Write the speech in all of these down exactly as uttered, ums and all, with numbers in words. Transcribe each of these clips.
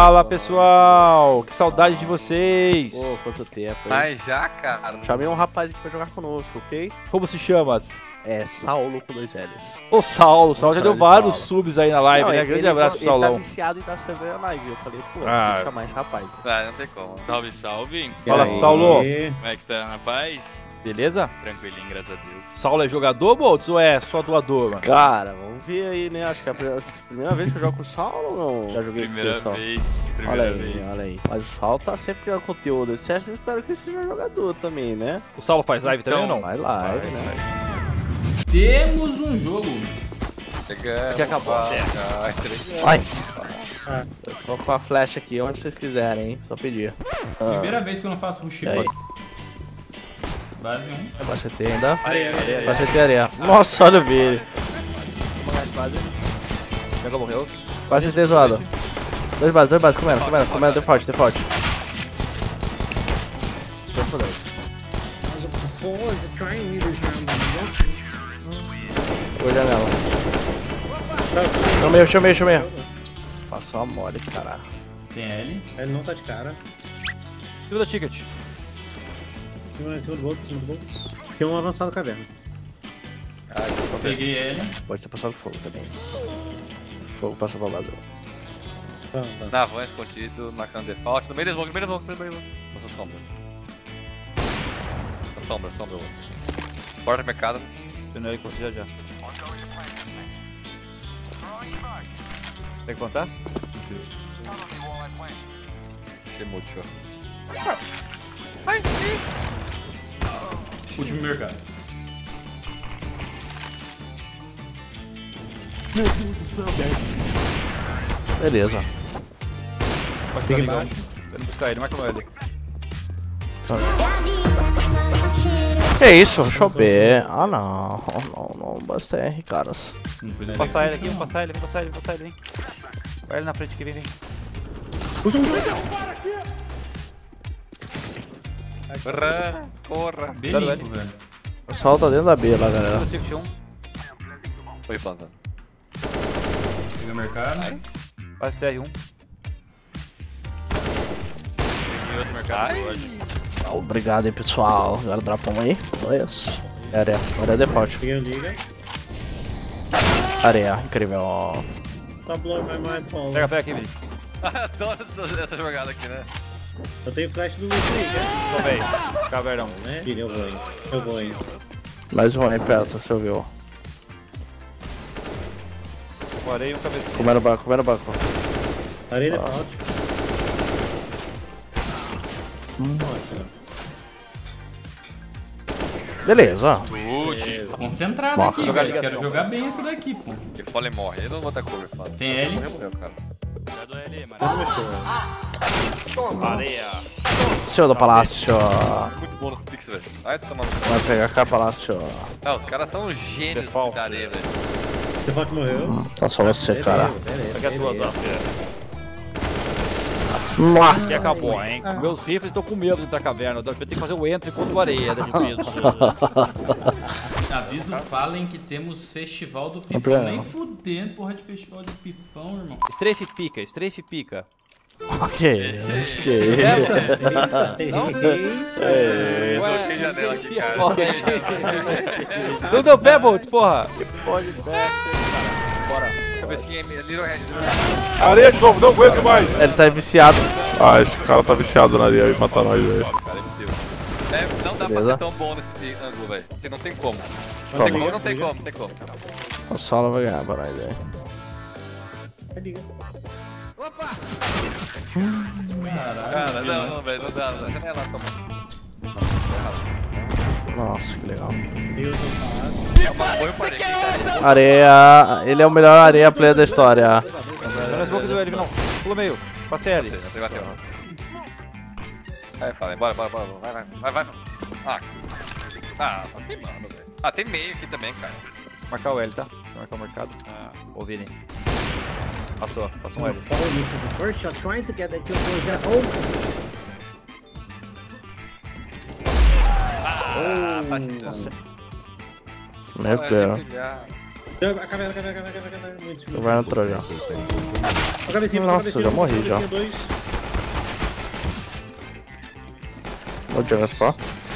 Fala, pessoal! Que saudade de vocês! Pô, quanto tempo. Mas já, cara. Chamei um rapaz aqui pra jogar conosco, ok? Como se chamas? É Saulo com dois L's. O Saulo, o Saulo já deu vários Saulo. subs aí na live, Não, né? ele- Grande ele- abraço pro Ele tá Saulão. viciado em estar sempre na live. Eu falei, pô, Ah. tem que chamar esse rapaz. Ah, não tem como. Salve, salve. Fala, aí? Saulo! Como é que tá, rapaz? Beleza? Tranquilinho, graças a Deus. Saulo é jogador, Boltz, ou é só doador, mano? Cara, vamos ver aí, né? Acho que é a primeira, primeira vez que eu jogo com o Saulo ou não? Já joguei Primeira com você, Saulo? vez, Olha primeira aí, vez. olha aí. Mas o Saulo tá sempre criando conteúdo. De certo, eu espero que ele seja jogador também, né? O Saulo faz live também ou Então, não? Vai live, Vai, né? Temos um jogo. Chegamos. Que acabou. Ai, três. Vai! Eu tô com a flecha aqui, onde vocês quiserem, hein? Só pedir. Primeira vez que eu não faço rush E aí? Base um. Vai ser ter ainda? Areia, areia, Vai ser ter areia. Nossa, olha o vídeo. Pega, morreu. Vai ser ter zoado. Dois bases, dois bases, comendo, comendo, comendo, default, default. Deixa eu dois. Oi, janela. Chamei, chamei, chamei. Passou a mole, caralho. Tem L. Ele não tá de cara. Segunda ticket. Em cima do outro, em cima do outro. Tem um avançado caverna. Peguei L. Pode ser passado fogo também. Fogo passou pra base. Tá, tá. Na van escondido, marcando default. No meio da smoke, no meio da smoke, no meio da smoke. Nossa, sombra. A sombra, sombra. Porta mercado. Tendo aí com você já já. Tem que contar? Achei muito. Último mercado. Beleza. Fica embaixo. Vamos buscar ele, marca o L. Que isso? Deixa eu ver. Ah não. Não, não, basta R, caras. Não foi Vamos passar ele aqui, vamos passar ele, vamos passar ele, vamos passar ele, vem. Vai ele na frente aqui, vem, vem. Puxa um Corra, corra. Bem Cuidado, limpo, velho. O sol tá dentro da B lá, galera. Segunda ticket um. Foi plantando. Peguei o mercado. Faz T R um. Peguei outro mercado hoje. Obrigado aí, pessoal. Agora dropam aí. Isso. Areia. Areia default. Peguei o liga. Areia. Incrível. Tá blow my mind fall. Pega, pega aqui, Vini. Adoro essa, essa jogada aqui, né? Eu tenho flash do Luke aí, né? Tomei. Cavernão. né? Filho, eu vou aí. Eu vou aí. Mais um aí perto, você ouviu. Parei um cabecinho. Comendo o banco, comendo o banco. Areia default. Nossa. Beleza. Chute. Tô concentrado Bom, aqui, jogar velho. Quero ligação. jogar bem esse daqui, pô. Ele fala e morre. Ele não bota cover, fala. Tem L. Morreu, morreu, cara. Cuidado L, mano. Tudo mexeu. Areia. Senhor do Palácio. Muito bom nos pix, velho. Ai, tá tomando. Vai pegar cá, Palácio. Não, os caras são gênios Default, da areia, velho. Default morreu. Tá só você, cara. Pega as duas, ó. Nossa. Que acabou, hein? Meus rifles estão com medo de entrar na caverna. Eu tenho que fazer o entry contra o areia, tá difícil. Aviso Fallen que temos festival do Não, pipão. não. Nem fudendo, porra de festival de pipão, irmão. Strafe pica, strafe pica. Ok. Isso que Eu toquei janela aqui, cara. Não deu pé, Boltz, porra. pode Bora. Cabecinha, little head. Areia de novo, não aguento mais! Ele tá viciado. Ah, esse cara tá viciado na areia e matar nós, velho. Cara, é possível. É, não dá Beleza. pra ser tão bom nesse pi- ângulo, velho. Porque não tem como. Não Como? tem como, não tem como, não tem como. O Saulo vai ganhar pra nós aí. Opa! Caralho. Cara, não, não, velho, não dá. Não. Janela, toma. Nossa, que legal. Deus no palácio. Põe o parede, cara. Areia. Ele é o melhor areia player da história. Não na smoke do L, não. Pula meio. Passe L. Bateu, bateu. Aí, fala, bora, bora, bora. Vai, vai, vai, vai. Ah, ah, tá queimando, velho. Ah, tem meio aqui também, cara. Marcar o L, tá? Deixa eu marcar o mercado. Ah, Ô, Vini. Passou, passou um L. Oh, this is the first shot trying to get that kill for his home. ah, tá chegando. Meu Vai, Deus. tem que brilhar. A caverna, caverna, caverna, caverna. Muito Caverna entrou já. A cabecinha, Nossa, a cabecinha, já morri, cabecinha, já. dois. Vou jogar só.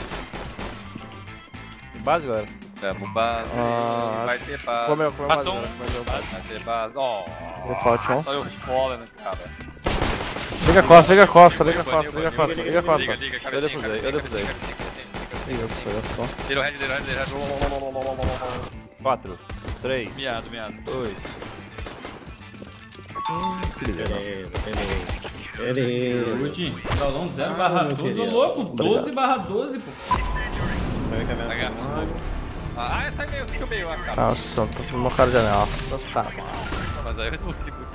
Tem base, galera? Tamo base. Ah, vai ter base. Comeu, comeu mais. Passou um. né? Comeu mais. Vai ter base. Ó. Ele forte, ó. Só eu foda, né, cara? Liga a costa, liga a costa, liga a costa, liga a costa, liga a Liga, costa. liga, Eu cabecinha, defusei, eu cabecinha, defusei. cabecinha, cabecinha, cabecinha. Liga, sou eu só. Tira o head, tira o head, tira o head. quatro, três, Miado, miado. dois. Beleza, beleza. Beleza. Curti. Saulão zero Ah, barra meu doze, ô querido. louco. doze barra doze, pô. Vai a caverna. Vai ganhar. Ah, tá meio que meio a cara. Nossa, tô fazendo uma cara de janela. Tô cara, mano. Mas aí eu explodi muito.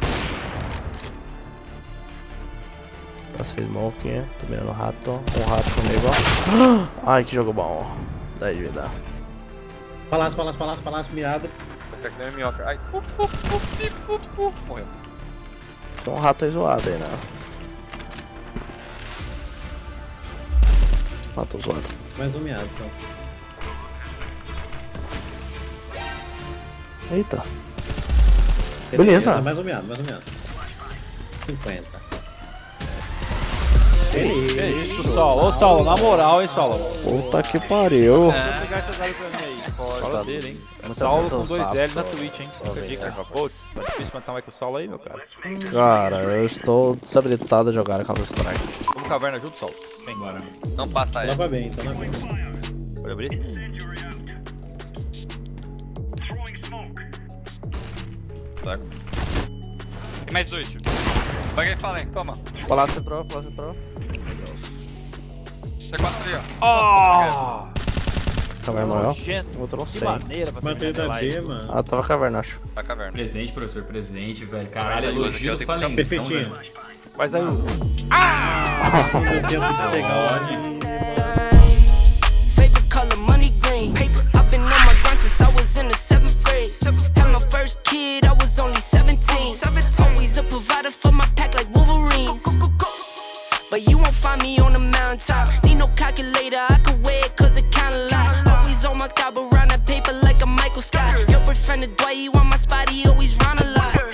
Passei smoke, tô mirando o rato. Um rato comigo, ó. Ai, que jogo bom. dez de vida. Palácio, palácio, palácio, palácio, miado. Tá que nem minhoca. Ai, puf, puf, puf, puf, puf. Morreu. Tem um rato aí zoado aí, né? Ah, tô zoado. Mais um miado, só. Eita. Beleza. Mais um miado, mais um miado. cinquenta. Que isso, Saulo? Ô, Saulo, na moral, hein, Saulo? Puta que pariu. Vou pegar essas áreas pra mim aí. Fala dele, hein? Saulo com dois L na Twitch, hein? Fica a dica. Putz, tá difícil matar mais que o Saulo aí, meu cara. Cara, eu estou desabilitado a jogar Counter Strike. Vamos caverna junto, Saulo? Vem. Bora. Não passa Tá aí. pra bem, tá na bem. Pode abrir? Saco. Tem mais dois, tio. Paguei, falem, toma. Palácio entrou, palácio entrou. C quatro ali, ó. Ah! Caverna morreu. Nojento. Outro não Que sei. maneira pra Matei terminar da a B, live. mano. Ah, tava caverna, acho. Pra caverna. Presente, professor, presente, velho. Caralho, Mas aí, mas aqui eu elogio do tenho que puxar Falenzão, perfeitinho. velho. Mas aí o... Não deu tempo de cegar Pode. Favorite color, money green. I've been on my grind since I was in the seventh grade. Had my first kid, I was only seventeen. Always a provider for my pack like Wolverines. But you won't find me on the mountaintop. Need no calculator, I could weigh it cause it kinda lie. Always on my top around that paper like a Michael Scott. Your boyfriend the Dwight, he want my spot, he always round a lot.